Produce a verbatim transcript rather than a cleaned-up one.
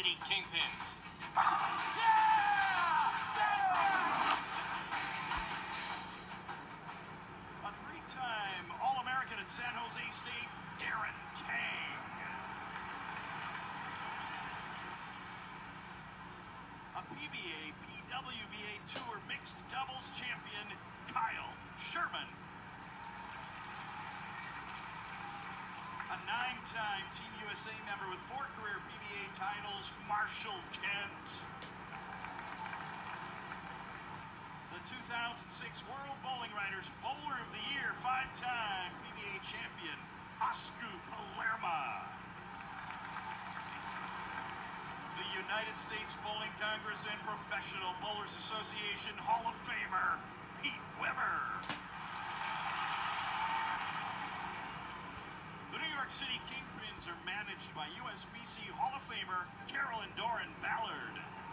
City KingPins. A three-time All-American at San Jose State, Darren Tang. A P B A, P W B A Tour mixed doubles champion, Sherman. A nine-time Team U S A member with four career P B A titles, Marshall Kent. The two thousand six World Bowling Writers Bowler of the Year, five-time P B A champion, Osku Palermaa. The United States Bowling Congress and Professional Bowlers Association Hall of Famer, Pete Weber. The New York City KingPins are managed by U S B C Hall of Famer Carolyn Dorin-Ballard.